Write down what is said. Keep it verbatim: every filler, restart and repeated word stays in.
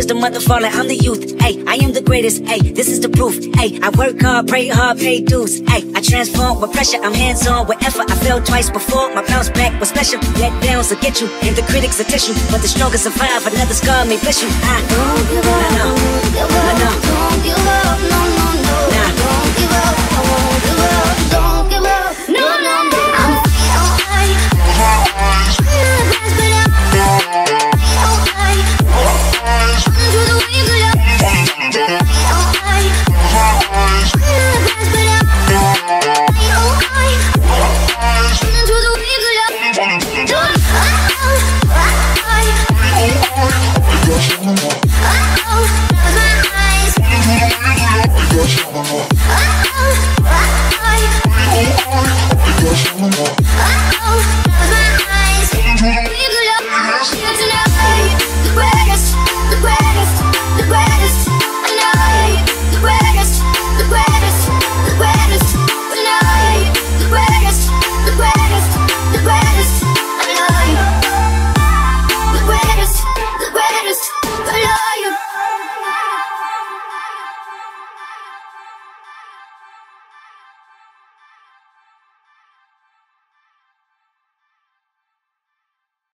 the mother falling, I'm the youth. Hey, I am the greatest. Hey, this is the proof. Hey, I work hard, pray hard, pay dues. Hey, I transform with pressure, I'm hands-on with effort. I fell twice before, my bounce back was special. Let downs will get you, and the critics will test you, but the strongest survive. Another scar may bless you. I don't give up, no, no, don't give up, no, no. Don't give up, no, no, no. Nah. Don't give up.